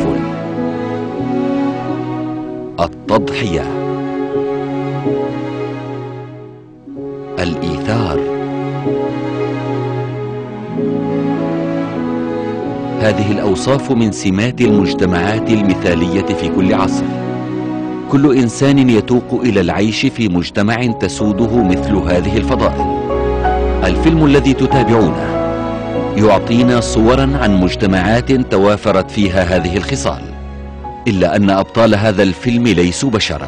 التكافل، التضحية، الإيثار. هذه الأوصاف من سمات المجتمعات المثالية في كل عصر. كل إنسان يتوق إلى العيش في مجتمع تسوده مثل هذه الفضائل. الفيلم الذي تتابعونه يعطينا صورا عن مجتمعات توافرت فيها هذه الخصال، إلا أن أبطال هذا الفيلم ليسوا بشرا.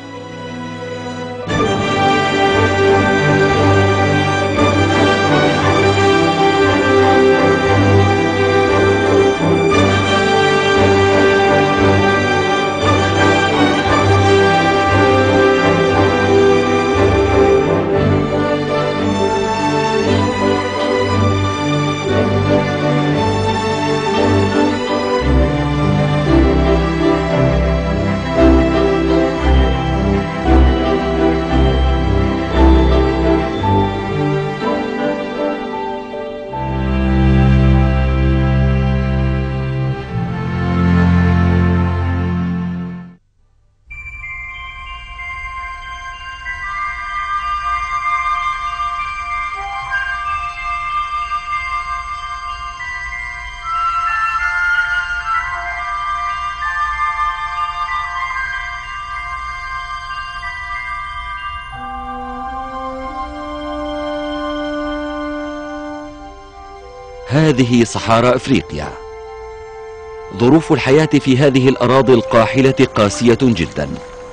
هذه صحارى أفريقيا. ظروف الحياة في هذه الأراضي القاحلة قاسية جدا.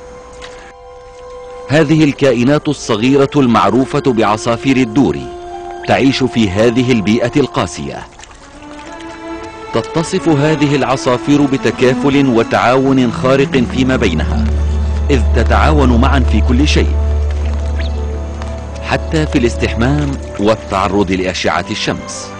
هذه الكائنات الصغيرة المعروفة بعصافير الدور تعيش في هذه البيئة القاسية. تتصف هذه العصافير بتكافل وتعاون خارق فيما بينها، إذ تتعاون معا في كل شيء، حتى في الاستحمام والتعرض لأشعة الشمس.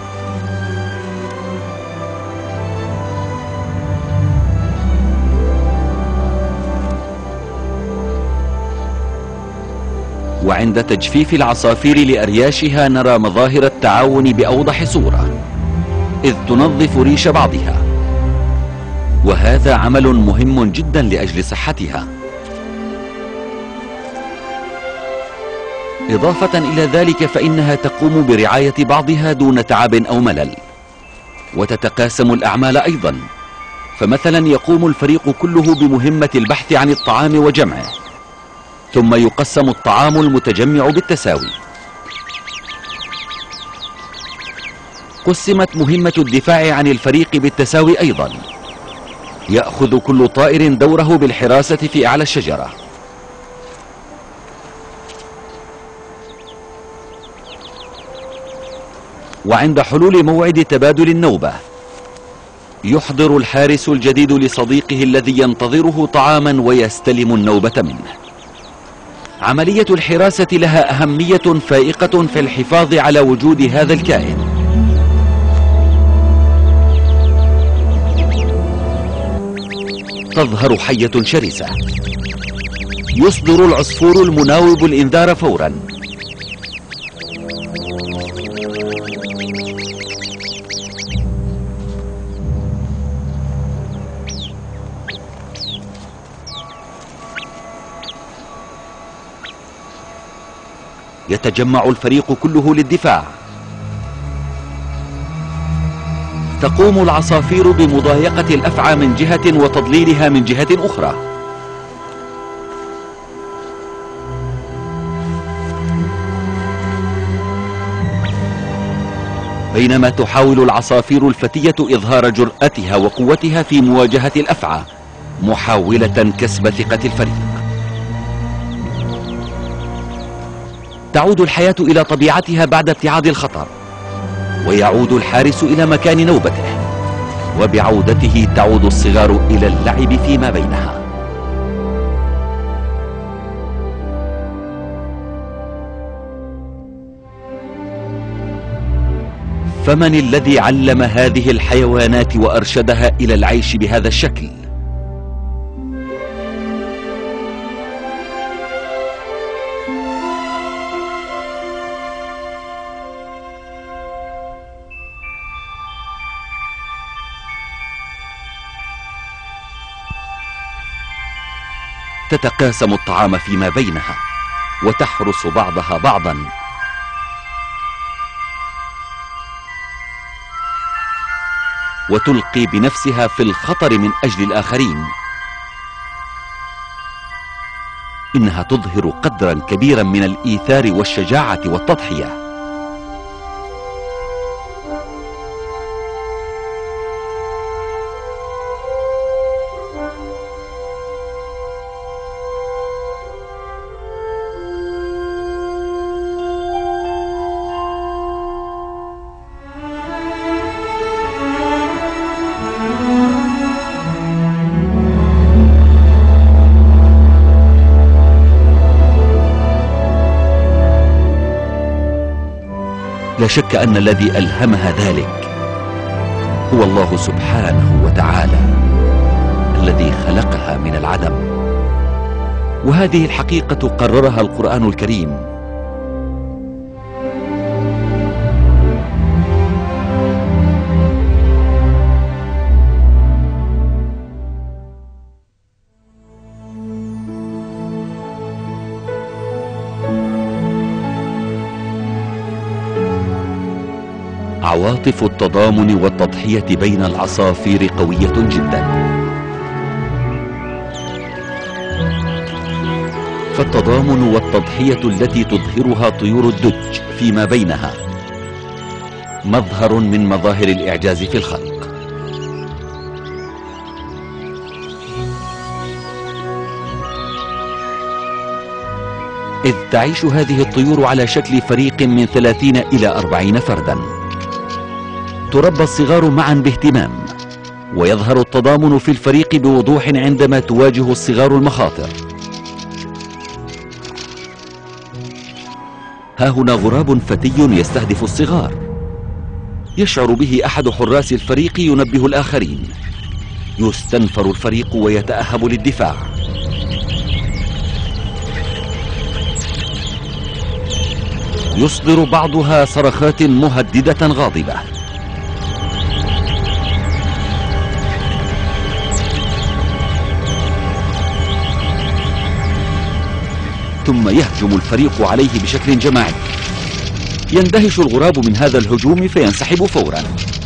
وعند تجفيف العصافير لأرياشها نرى مظاهر التعاون بأوضح صورة، إذ تنظف ريش بعضها، وهذا عمل مهم جدا لأجل صحتها. إضافة إلى ذلك فإنها تقوم برعاية بعضها دون تعب أو ملل، وتتقاسم الأعمال أيضا. فمثلا يقوم الفريق كله بمهمة البحث عن الطعام وجمعه، ثم يقسم الطعام المتجمع بالتساوي. قسمت مهمة الدفاع عن الفريق بالتساوي أيضا. يأخذ كل طائر دوره بالحراسة في أعلى الشجرة. وعند حلول موعد تبادل النوبة يحضر الحارس الجديد لصديقه الذي ينتظره طعاما ويستلم النوبة منه. عملية الحراسة لها أهمية فائقة في الحفاظ على وجود هذا الكائن. تظهر حية شرسة. يصدر العصفور المناوب الإنذار فورا. يتجمع الفريق كله للدفاع. تقوم العصافير بمضايقة الأفعى من جهة وتضليلها من جهة أخرى. بينما تحاول العصافير الفتية إظهار جرأتها وقوتها في مواجهة الأفعى، محاولة كسب ثقة الفريق. تعود الحياة إلى طبيعتها بعد ابتعاد الخطر، ويعود الحارس إلى مكان نوبته، وبعودته تعود الصغار إلى اللعب فيما بينها. فمن الذي علم هذه الحيوانات وأرشدها إلى العيش بهذا الشكل؟ تتقاسم الطعام فيما بينها وتحرس بعضها بعضا، وتلقي بنفسها في الخطر من أجل الآخرين. إنها تظهر قدرا كبيرا من الإيثار والشجاعة والتضحية. لا شك أن الذي ألهمها ذلك هو الله سبحانه وتعالى الذي خلقها من العدم، وهذه الحقيقة قررها القرآن الكريم. عواطف التضامن والتضحية بين العصافير قوية جدا، فالتضامن والتضحية التي تظهرها طيور الدج فيما بينها مظهر من مظاهر الإعجاز في الخلق. إذ تعيش هذه الطيور على شكل فريق من 30 إلى 40 فردا، تربى الصغار معا باهتمام، ويظهر التضامن في الفريق بوضوح عندما تواجه الصغار المخاطر. ها هنا غراب فتي يستهدف الصغار، يشعر به أحد حراس الفريق ينبه الآخرين، يستنفر الفريق ويتأهب للدفاع. يصدر بعضها صرخات مهددة غاضبة، ثم يهجم الفريق عليه بشكل جماعي. يندهش الغراب من هذا الهجوم فينسحب فورا.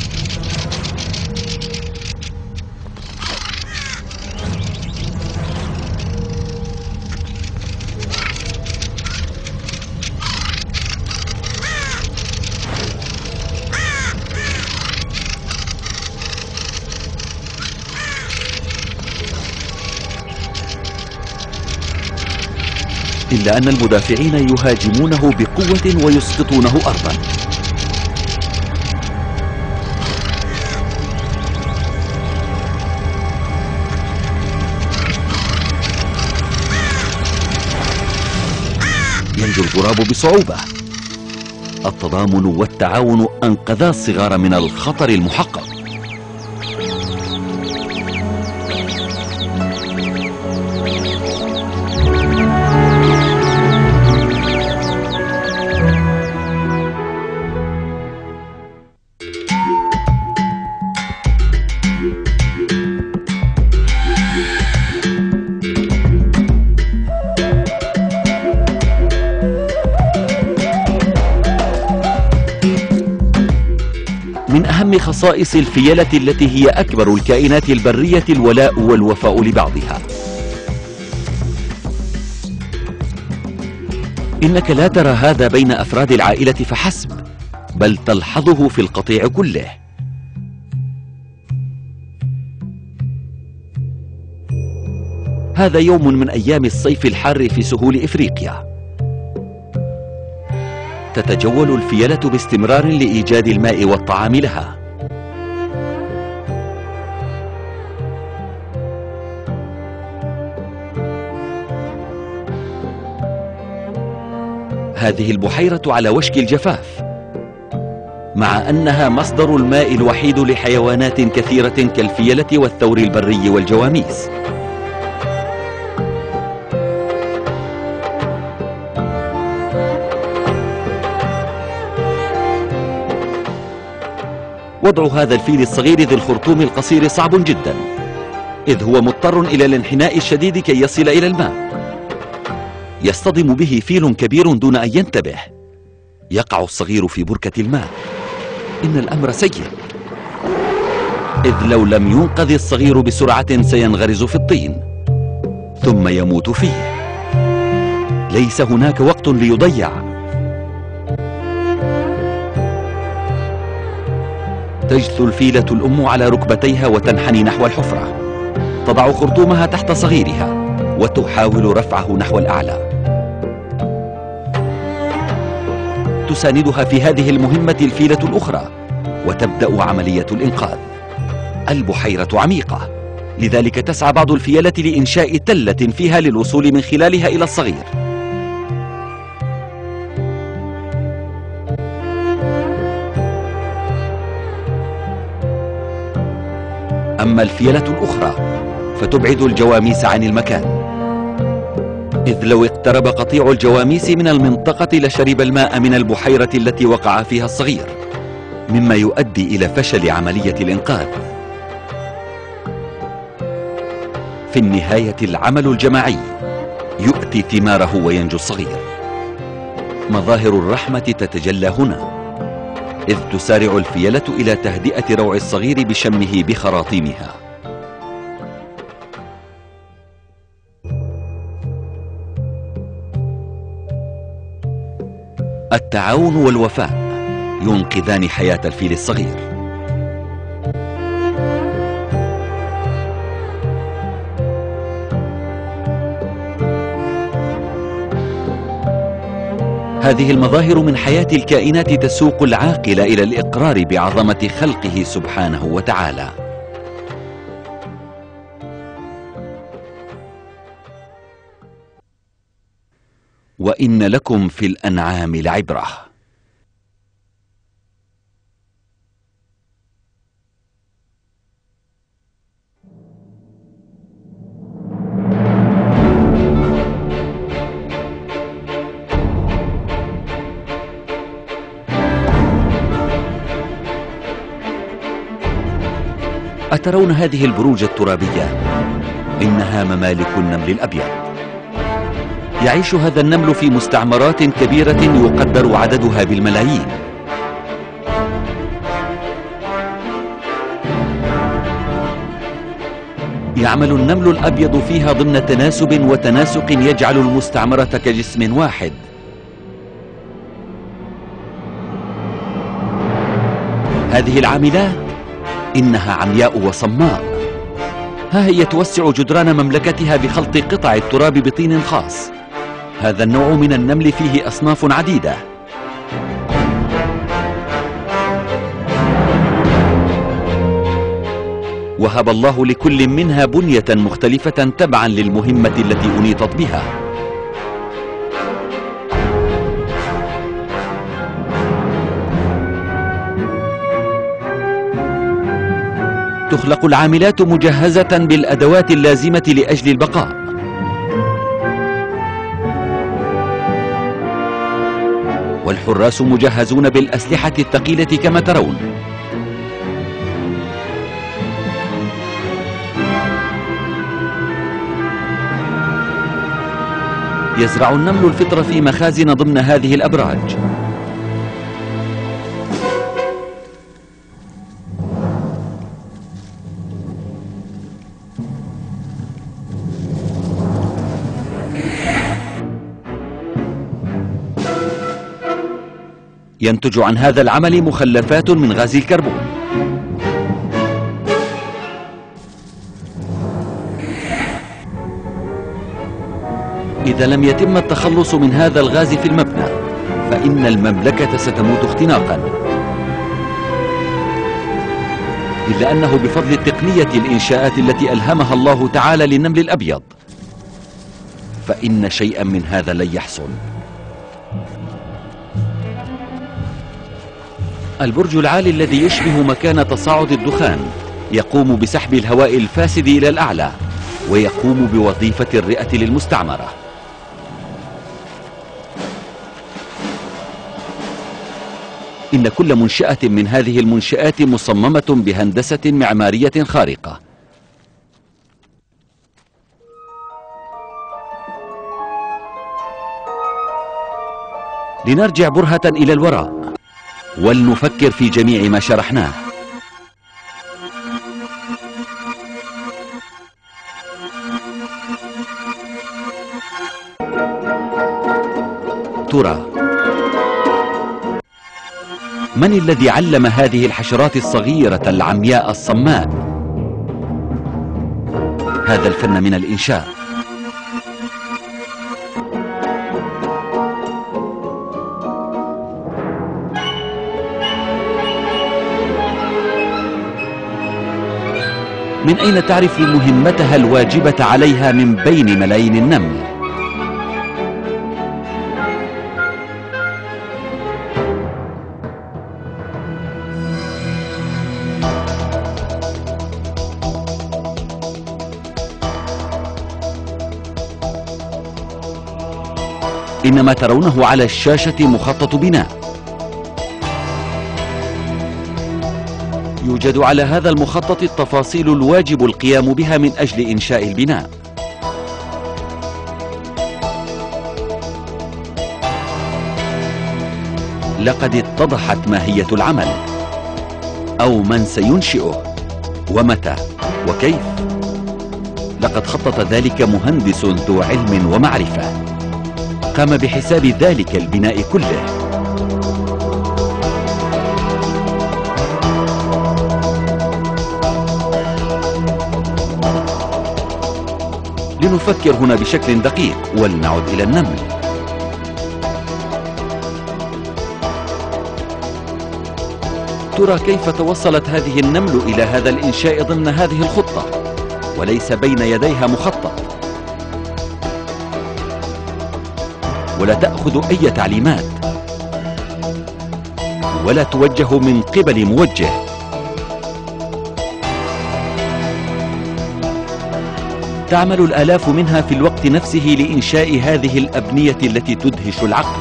إلا أن المدافعين يهاجمونه بقوة ويسقطونه أرضا. ينجو الغراب بصعوبة. التضامن والتعاون أنقذا الصغار من الخطر المحقق. من أهم خصائص الفيلة التي هي أكبر الكائنات البرية الولاء والوفاء لبعضها. إنك لا ترى هذا بين أفراد العائلة فحسب، بل تلحظه في القطيع كله. هذا يوم من أيام الصيف الحار في سهول إفريقيا. تتجول الفيلة باستمرار لإيجاد الماء والطعام لها. هذه البحيرة على وشك الجفاف، مع أنها مصدر الماء الوحيد لحيوانات كثيرة كالفيلة والثور البري والجواميس. وضع هذا الفيل الصغير ذي الخرطوم القصير صعب جدا، إذ هو مضطر إلى الانحناء الشديد كي يصل إلى الماء. يصطدم به فيل كبير دون أن ينتبه. يقع الصغير في بركة الماء. إن الأمر سيء، إذ لو لم ينقذ الصغير بسرعة سينغرز في الطين ثم يموت فيه. ليس هناك وقت ليضيع. تجثو الفيلة الأم على ركبتيها وتنحني نحو الحفرة. تضع خرطومها تحت صغيرها وتحاول رفعه نحو الأعلى. تساندها في هذه المهمة الفيلة الأخرى وتبدأ عملية الإنقاذ. البحيرة عميقة، لذلك تسعى بعض الفيلة لإنشاء تلة فيها للوصول من خلالها إلى الصغير. أما الفيلة الأخرى فتبعد الجواميس عن المكان، إذ لو اقترب قطيع الجواميس من المنطقة لشرب الماء من البحيرة التي وقع فيها الصغير، مما يؤدي إلى فشل عملية الإنقاذ. في النهاية العمل الجماعي يؤتي ثماره وينجو الصغير. مظاهر الرحمة تتجلى هنا، إذ تسارع الفيلة إلى تهدئة روع الصغير بشمه بخراطيمها. التعاون والوفاء ينقذان حياة الفيل الصغير. هذه المظاهر من حياة الكائنات تسوق العاقل إلى الإقرار بعظمة خلقه سبحانه وتعالى. وإن لكم في الأنعام لعبرة. أترون هذه البروج الترابية؟ إنها ممالك النمل الأبيض. يعيش هذا النمل في مستعمرات كبيرة يقدر عددها بالملايين. يعمل النمل الأبيض فيها ضمن تناسب وتناسق يجعل المستعمرة كجسم واحد. هذه العاملات إنها عمياء وصماء. ها هي توسع جدران مملكتها بخلط قطع التراب بطين خاص. هذا النوع من النمل فيه أصناف عديدة. وهب الله لكل منها بنية مختلفة تبعا للمهمة التي أنيطت بها. تخلق العاملات مجهزة بالأدوات اللازمة لأجل البقاء. والحراس مجهزون بالأسلحة الثقيلة كما ترون. يزرع النمل الفطر في مخازن ضمن هذه الأبراج. ينتج عن هذا العمل مخلفات من غاز الكربون. إذا لم يتم التخلص من هذا الغاز في المبنى فإن المملكة ستموت اختناقا. إلا أنه بفضل التقنية الإنشاءات التي ألهمها الله تعالى للنمل الأبيض فإن شيئا من هذا لن يحصل. البرج العالي الذي يشبه مكان تصاعد الدخان يقوم بسحب الهواء الفاسد إلى الأعلى ويقوم بوظيفة الرئة للمستعمرة. إن كل منشأة من هذه المنشآت مصممة بهندسة معمارية خارقة. لنرجع برهة إلى الوراء ولنفكر في جميع ما شرحناه. ترى من الذي علم هذه الحشرات الصغيرة العمياء الصماء هذا الفن من الإنشاء؟ من أين تعرف مهمتها الواجبة عليها من بين ملايين النمل؟ إن ما ترونه على الشاشة مخطط بناء. يوجد على هذا المخطط التفاصيل الواجب القيام بها من أجل إنشاء البناء. لقد اتضحت ماهية العمل أو من سينشئه ومتى وكيف. لقد خطط ذلك مهندس ذو علم ومعرفة قام بحساب ذلك البناء كله. لنفكر هنا بشكل دقيق ولنعد إلى النمل. ترى كيف توصلت هذه النمل إلى هذا الإنشاء ضمن هذه الخطة وليس بين يديها مخطط، ولا تأخذ أي تعليمات ولا توجه من قبل موجه. تعمل الآلاف منها في الوقت نفسه لإنشاء هذه الأبنية التي تدهش العقل.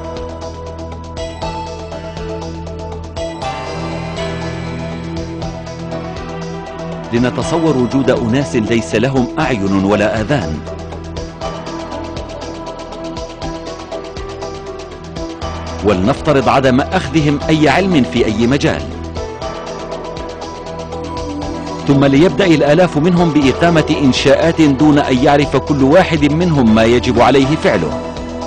لنتصور وجود أناس ليس لهم أعين ولا آذان، ولنفترض عدم أخذهم أي علم في أي مجال، ثم ليبدأ الآلاف منهم بإقامة إنشاءات دون أن يعرف كل واحد منهم ما يجب عليه فعله.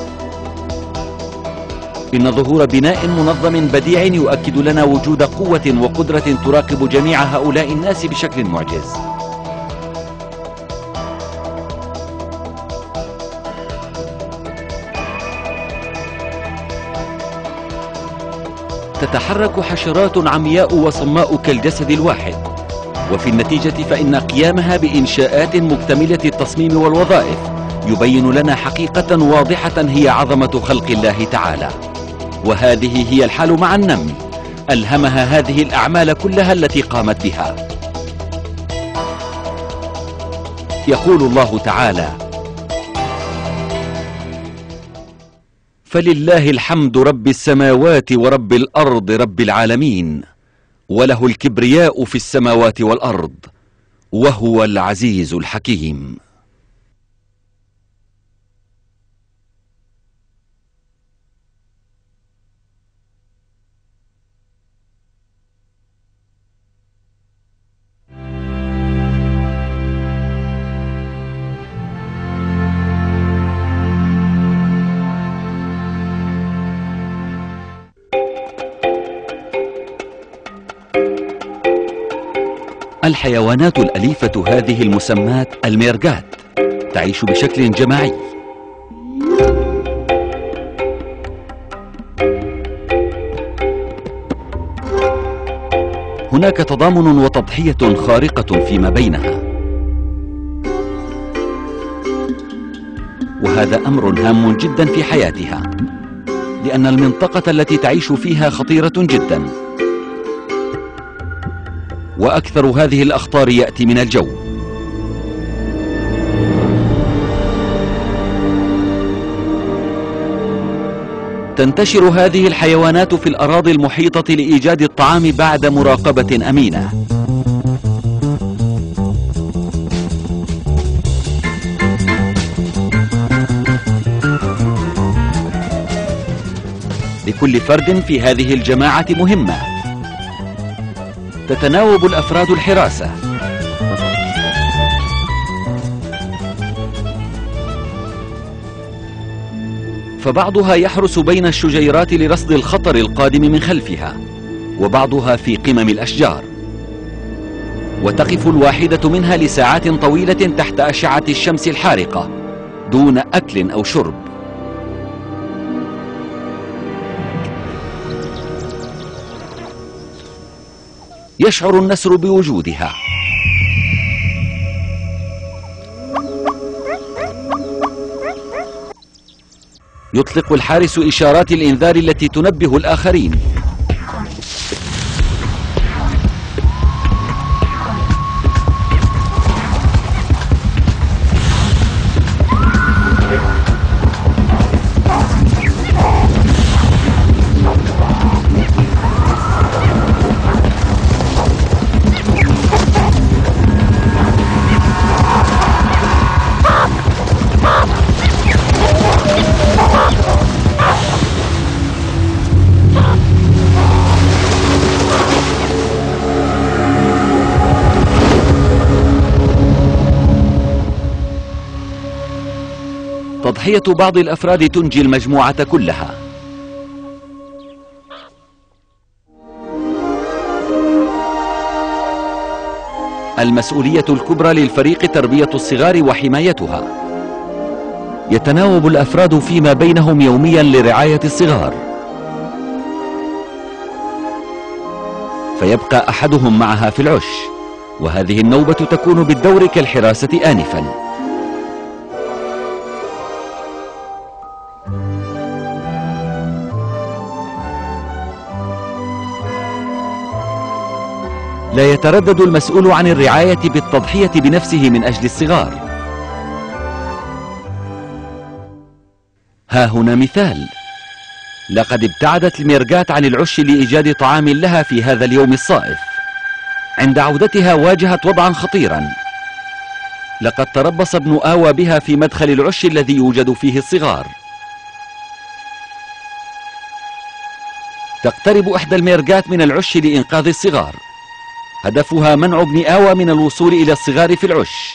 إن ظهور بناء منظم بديع يؤكد لنا وجود قوة وقدرة تراقب جميع هؤلاء الناس بشكل معجز. تتحرك حشرات عمياء وصماء كالجسد الواحد، وفي النتيجة فإن قيامها بإنشاءات مكتملة التصميم والوظائف يبين لنا حقيقة واضحة هي عظمة خلق الله تعالى. وهذه هي الحال مع النمل، ألهمها هذه الأعمال كلها التي قامت بها. يقول الله تعالى: فلله الحمد رب السماوات ورب الأرض رب العالمين، وله الكبرياء في السماوات والأرض، وهو العزيز الحكيم. الحيوانات الأليفة هذه المسمات الميرجات تعيش بشكل جماعي. هناك تضامن وتضحية خارقة فيما بينها، وهذا أمر هام جدا في حياتها، لأن المنطقة التي تعيش فيها خطيرة جدا، وأكثر هذه الأخطار يأتي من الجو. تنتشر هذه الحيوانات في الأراضي المحيطة لإيجاد الطعام بعد مراقبة أمينة. لكل فرد في هذه الجماعة مهمة تتناوب الأفراد الحراسة. فبعضها يحرس بين الشجيرات لرصد الخطر القادم من خلفها، وبعضها في قمم الأشجار، وتقف الواحدة منها لساعات طويلة تحت أشعة الشمس الحارقة دون أكل أو شرب. يشعر النسر بوجودها، يطلق الحارس إشارات الإنذار التي تنبه الآخرين. تضحية بعض الأفراد تنجي المجموعة كلها. المسؤولية الكبرى للفريق تربية الصغار وحمايتها. يتناوب الأفراد فيما بينهم يوميا لرعاية الصغار، فيبقى أحدهم معها في العش، وهذه النوبة تكون بالدور كالحراسة آنفا. لا يتردد المسؤول عن الرعاية بالتضحية بنفسه من أجل الصغار. ها هنا مثال: لقد ابتعدت الميرقات عن العش لإيجاد طعام لها في هذا اليوم الصائف. عند عودتها واجهت وضعا خطيرا. لقد تربص ابن آوى بها في مدخل العش الذي يوجد فيه الصغار. تقترب إحدى الميرقات من العش لإنقاذ الصغار. هدفها منع ابن آوى من الوصول إلى الصغار في العش.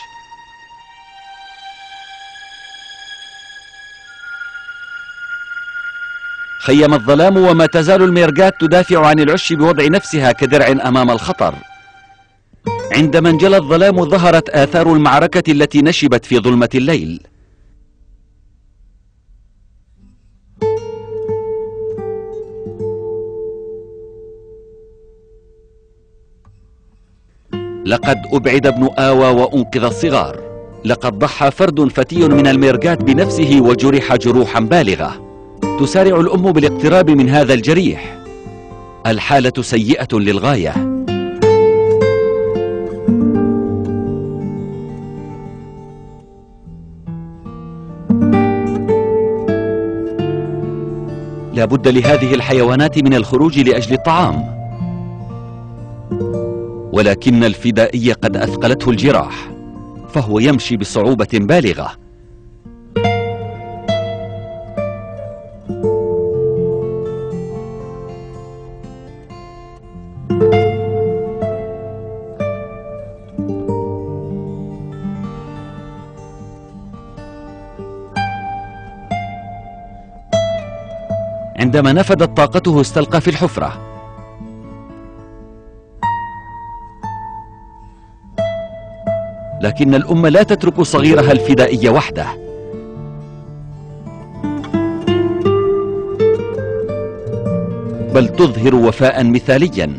خيم الظلام، وما تزال الميرقات تدافع عن العش بوضع نفسها كدرع أمام الخطر. عندما انجلى الظلام ظهرت آثار المعركة التي نشبت في ظلمة الليل. لقد أبعد ابن آوى وأنقذ الصغار. لقد ضحى فرد فتي من الميرقات بنفسه وجرح جروحا بالغة. تسارع الأم بالاقتراب من هذا الجريح. الحالة سيئة للغاية. لا بد لهذه الحيوانات من الخروج لأجل الطعام، ولكن الفدائي قد أثقلته الجراح، فهو يمشي بصعوبة بالغة. عندما نفدت طاقته استلقى في الحفرة. لكن الأم لا تترك صغيرها الفدائي وحده. بل تظهر وفاء مثاليا.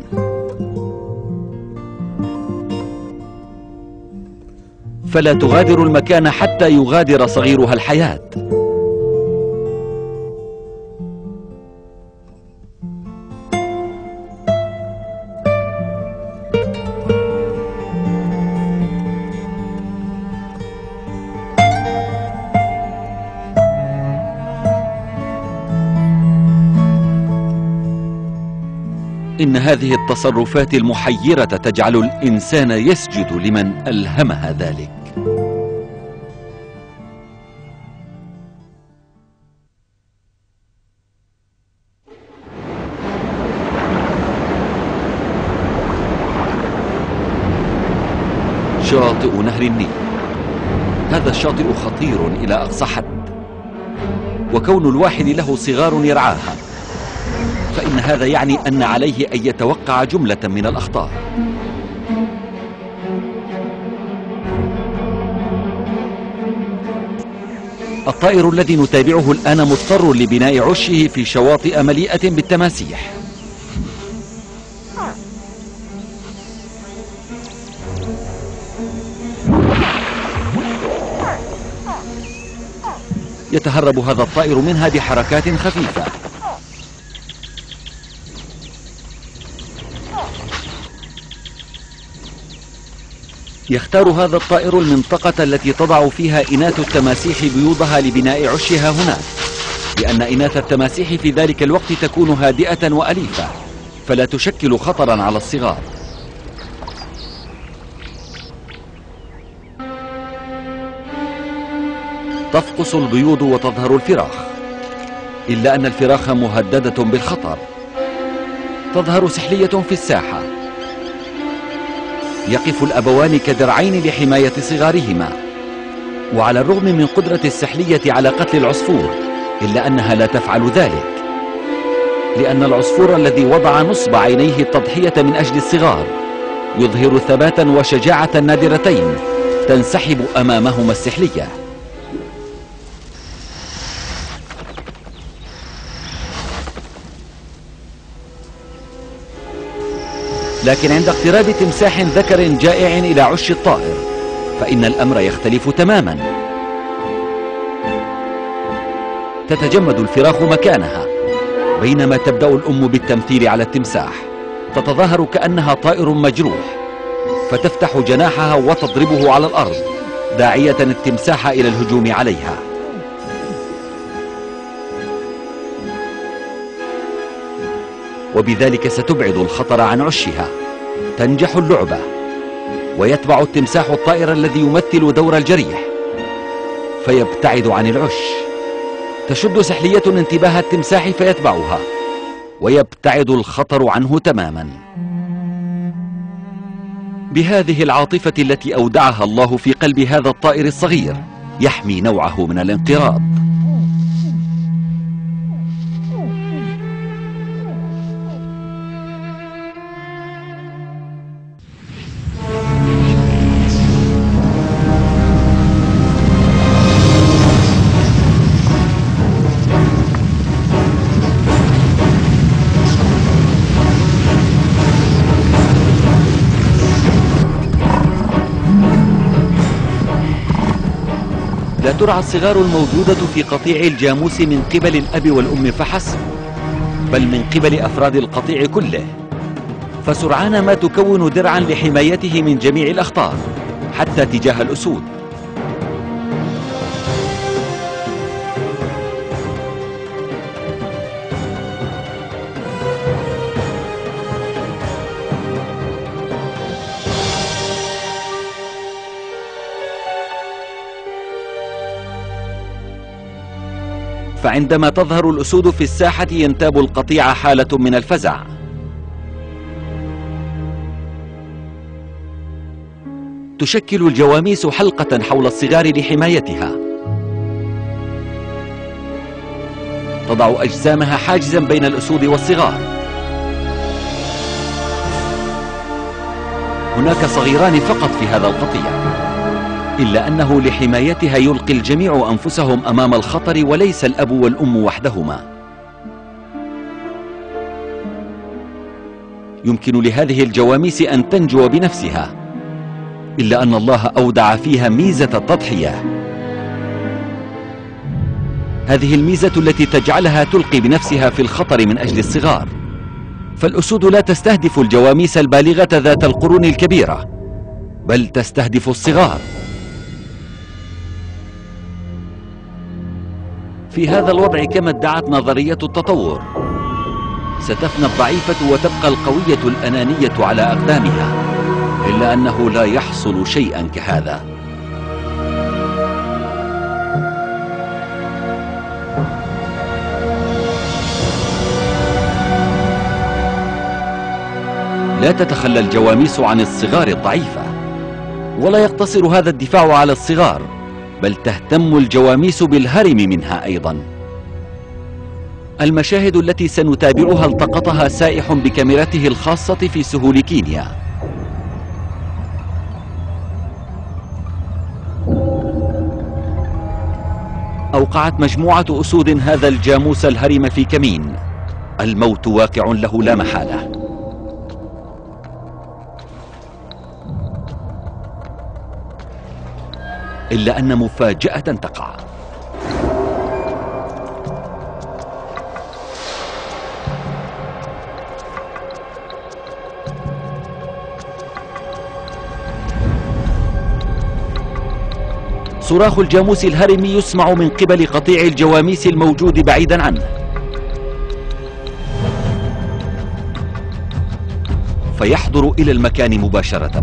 فلا تغادر المكان حتى يغادر صغيرها الحياة. إن هذه التصرفات المحيرة تجعل الإنسان يسجد لمن ألهمها ذلك. شاطئ نهر النيل. هذا الشاطئ خطير إلى أقصى حد، وكون الواحد له صغار يرعاها فإن هذا يعني أن عليه أن يتوقع جملة من الأخطار. الطائر الذي نتابعه الآن مضطر لبناء عشه في شواطئ مليئة بالتماسيح. يتهرب هذا الطائر منها بحركات خفيفة. يختار هذا الطائر المنطقة التي تضع فيها إناث التماسيح بيوضها لبناء عشها هناك، لأن إناث التماسيح في ذلك الوقت تكون هادئة وأليفة فلا تشكل خطرا على الصغار. تفقس البيوض وتظهر الفراخ، إلا أن الفراخ مهددة بالخطر. تظهر سحلية في الساحة. يقف الأبوان كدرعين لحماية صغارهما، وعلى الرغم من قدرة السحلية على قتل العصفور إلا أنها لا تفعل ذلك، لأن العصفور الذي وضع نصب عينيه التضحية من أجل الصغار يظهر ثباتا وشجاعة نادرتين تنسحب أمامهما السحلية. لكن عند اقتراب تمساح ذكر جائع إلى عش الطائر فإن الأمر يختلف تماما. تتجمد الفراخ مكانها، بينما تبدأ الأم بالتمثيل على التمساح. تتظاهر كأنها طائر مجروح، فتفتح جناحها وتضربه على الأرض داعية التمساح إلى الهجوم عليها. وبذلك ستبعد الخطر عن عشها. تنجح اللعبة، ويتبع التمساح الطائر الذي يمثل دور الجريح فيبتعد عن العش. تشد سحلية انتباه التمساح فيتبعها، ويبتعد الخطر عنه تماما. بهذه العاطفة التي أودعها الله في قلب هذا الطائر الصغير يحمي نوعه من الانقراض. لا ترعى الصغار الموجودة في قطيع الجاموس من قبل الأب والأم فحسب، بل من قبل أفراد القطيع كله، فسرعان ما تكون درعا لحمايته من جميع الأخطار حتى تجاه الأسود. فعندما تظهر الأسود في الساحة ينتاب القطيع حالة من الفزع. تشكل الجواميس حلقة حول الصغار لحمايتها. تضع أجسامها حاجزا بين الأسود والصغار. هناك صغيران فقط في هذا القطيع، إلا أنه لحمايتها يلقي الجميع أنفسهم أمام الخطر وليس الأب والأم وحدهما. يمكن لهذه الجواميس أن تنجو بنفسها، إلا أن الله أودع فيها ميزة التضحية. هذه الميزة التي تجعلها تلقي بنفسها في الخطر من أجل الصغار. فالأسود لا تستهدف الجواميس البالغة ذات القرون الكبيرة، بل تستهدف الصغار. في هذا الوضع كما ادعت نظرية التطور، ستفنى الضعيفة وتبقى القوية الأنانية على أقدامها، إلا أنه لا يحصل شيئا كهذا. لا تتخلى الجواميس عن الصغار الضعيفة، ولا يقتصر هذا الدفاع على الصغار، بل تهتم الجواميس بالهرم منها أيضا. المشاهد التي سنتابعها التقطها سائح بكاميرته الخاصة في سهول كينيا. أوقعت مجموعة أسود هذا الجاموس الهرم في كمين. الموت واقع له لا محالة. إلا أن مفاجأة تقع. صراخ الجاموس الهرمي يسمع من قبل قطيع الجواميس الموجود بعيدا عنه، فيحضر إلى المكان مباشرة.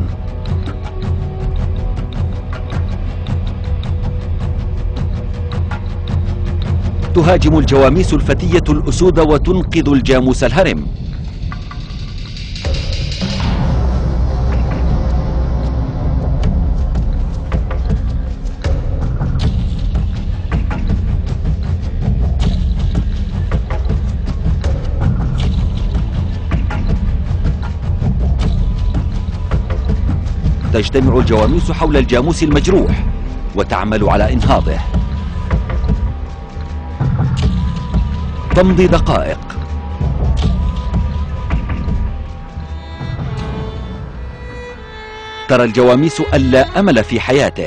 تهاجم الجواميس الفتية الأسود وتنقذ الجاموس الهرم. تجتمع الجواميس حول الجاموس المجروح وتعمل على إنهاضه. تمضي دقائق. ترى الجواميس أن لا أمل في حياته.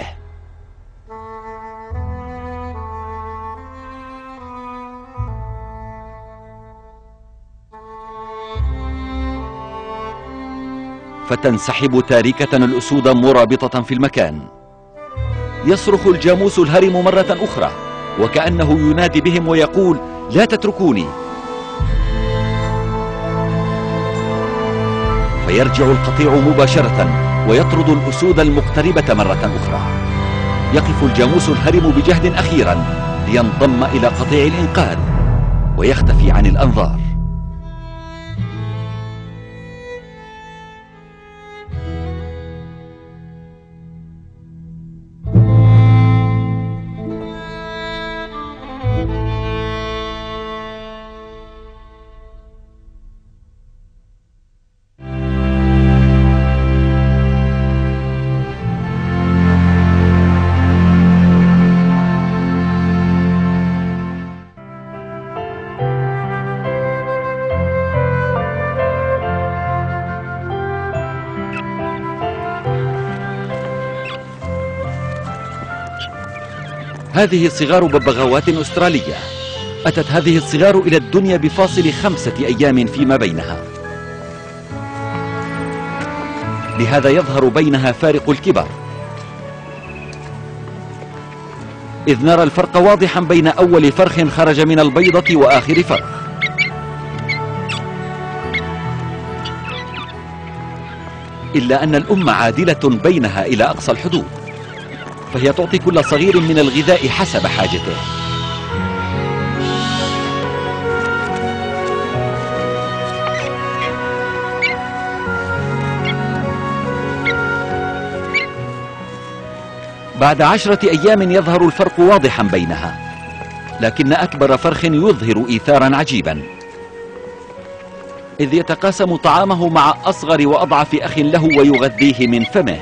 فتنسحب تاركة الأسود مرابطة في المكان. يصرخ الجاموس الهرم مرة أخرى وكأنه ينادي بهم ويقول: لا تتركوني. فيرجع القطيع مباشرة ويطرد الأسود المقتربة مرة أخرى. يقف الجاموس الهرم بجهد أخيرا لينضم إلى قطيع الإنقاذ ويختفي عن الأنظار. هذه صغار ببغاوات أسترالية. أتت هذه الصغار إلى الدنيا بفاصل 5 أيام فيما بينها، لهذا يظهر بينها فارق الكبر. إذ نرى الفرق واضحا بين أول فرخ خرج من البيضة وآخر فرخ. إلا أن الأم عادلة بينها إلى أقصى الحدود، فهي تعطي كل صغير من الغذاء حسب حاجته. بعد 10 أيام يظهر الفرق واضحا بينها، لكن أكبر فرخ يظهر إيثارا عجيبا، إذ يتقاسم طعامه مع أصغر وأضعف أخ له ويغذيه من فمه.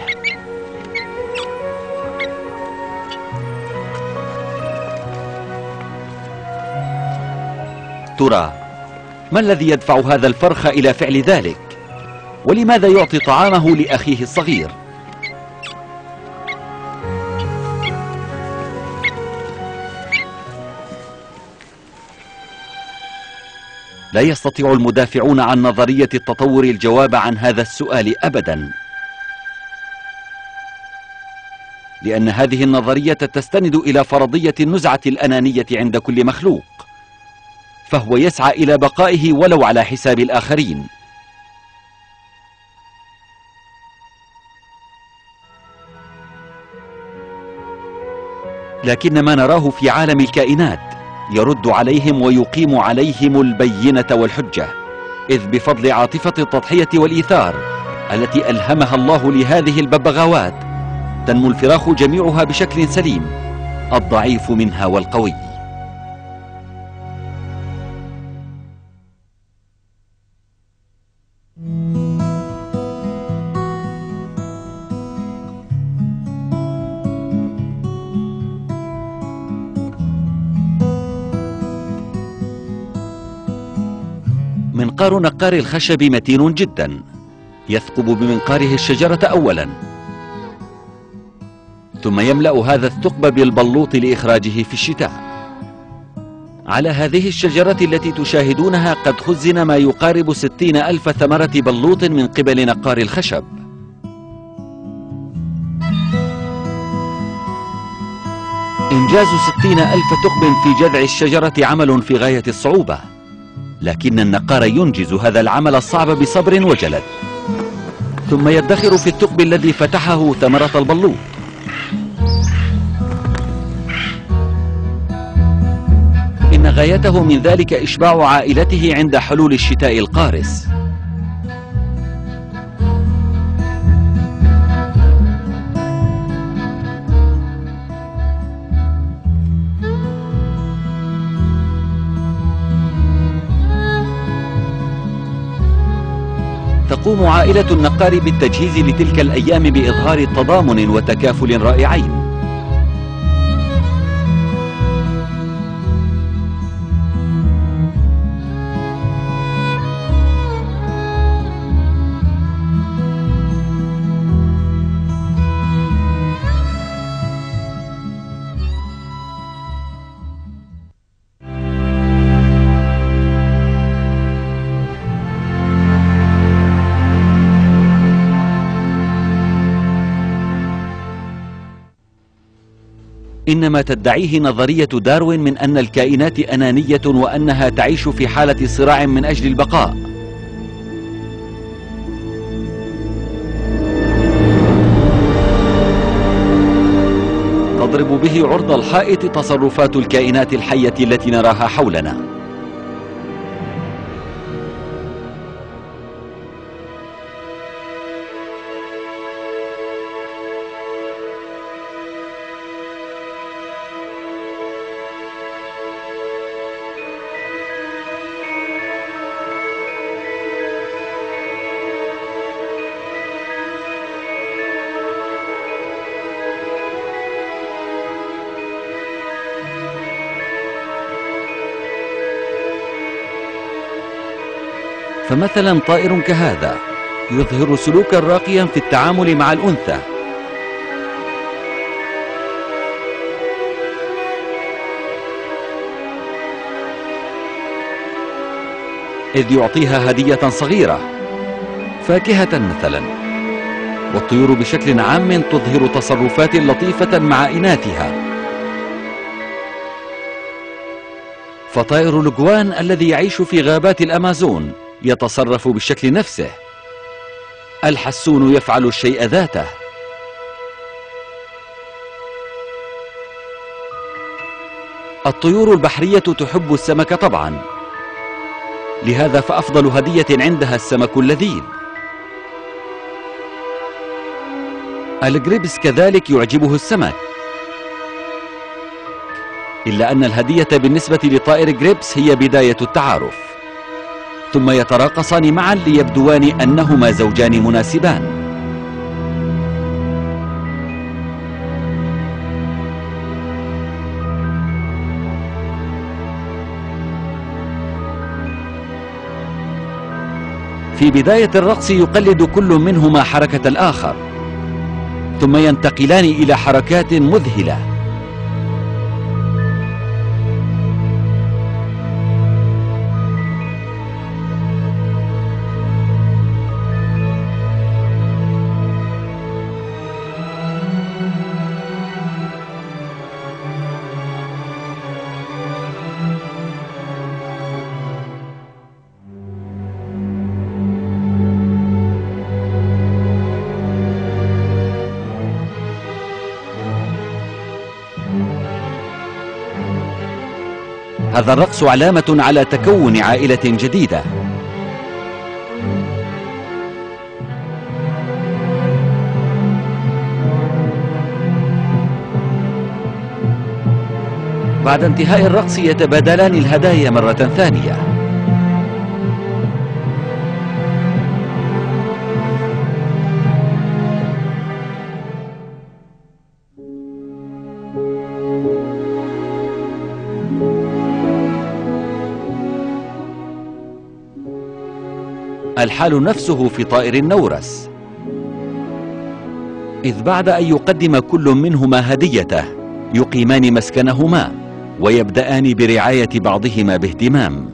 ترى ما الذي يدفع هذا الفرخ إلى فعل ذلك؟ ولماذا يعطي طعامه لأخيه الصغير؟ لا يستطيع المدافعون عن نظرية التطور الجواب عن هذا السؤال أبدا، لأن هذه النظرية تستند إلى فرضية النزعة الأنانية عند كل مخلوق، فهو يسعى إلى بقائه ولو على حساب الآخرين. لكن ما نراه في عالم الكائنات يرد عليهم ويقيم عليهم البينة والحجة، إذ بفضل عاطفة التضحية والإيثار التي ألهمها الله لهذه الببغاوات تنمو الفراخ جميعها بشكل سليم، الضعيف منها والقوي. منقار نقار الخشب متين جدا، يثقب بمنقاره الشجرة أولا، ثم يملأ هذا الثقب بالبلوط لإخراجه في الشتاء. على هذه الشجرة التي تشاهدونها قد خزن ما يقارب 60,000 ثمرة بلوط من قبل نقار الخشب. إنجاز 60,000 ثقب في جذع الشجرة عمل في غاية الصعوبة، لكن النقار ينجز هذا العمل الصعب بصبر وجلد، ثم يدخر في الثقب الذي فتحه ثمرة البلوط. إن غايته من ذلك إشباع عائلته عند حلول الشتاء القارس. تقوم عائلة النقار بالتجهيز لتلك الأيام بإظهار تضامن وتكافل رائعين. إن ما تدعيه نظرية داروين من أن الكائنات أنانية وأنها تعيش في حالة صراع من أجل البقاء. تضرب به عرض الحائط تصرفات الكائنات الحية التي نراها حولنا. فمثلا طائر كهذا يظهر سلوكا راقيا في التعامل مع الأنثى، إذ يعطيها هدية صغيرة، فاكهة مثلا. والطيور بشكل عام تظهر تصرفات لطيفة مع إناثها. فطائر الجوان الذي يعيش في غابات الأمازون يتصرف بالشكل نفسه. الحسون يفعل الشيء ذاته. الطيور البحرية تحب السمك طبعا، لهذا فأفضل هدية عندها السمك اللذيذ. الجريبس كذلك يعجبه السمك، إلا أن الهدية بالنسبة لطائر جريبس هي بداية التعارف، ثم يتراقصان معا ليبدوان أنهما زوجان مناسبان. في بداية الرقص يقلد كل منهما حركة الآخر، ثم ينتقلان إلى حركات مذهلة. هذا الرقص علامة على تكون عائلة جديدة. بعد انتهاء الرقص يتبادلان الهدايا مرة ثانية. الحال نفسه في طائر النورس، إذ بعد أن يقدم كل منهما هديته يقيمان مسكنهما ويبدأان برعاية بعضهما باهتمام.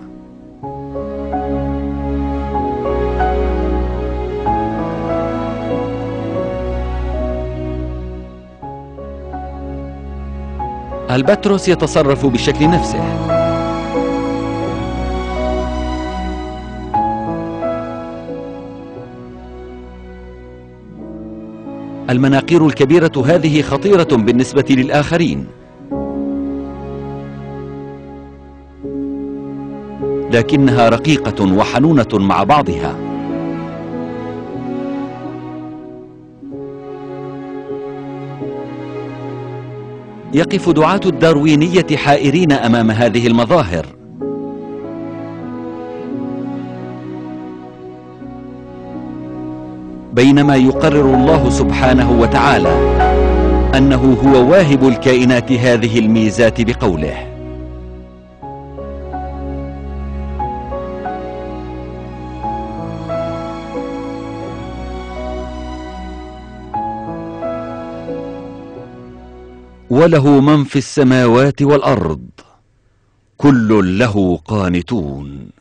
البتروس يتصرف بشكل نفسه. المناقير الكبيرة هذه خطيرة بالنسبة للآخرين، لكنها رقيقة وحنونة مع بعضها. يقف دعاة الداروينية حائرين أمام هذه المظاهر. بينما يقرر الله سبحانه وتعالى أنه هو واهب الكائنات هذه الميزات بقوله: وله من في السماوات والأرض كل له قانتون.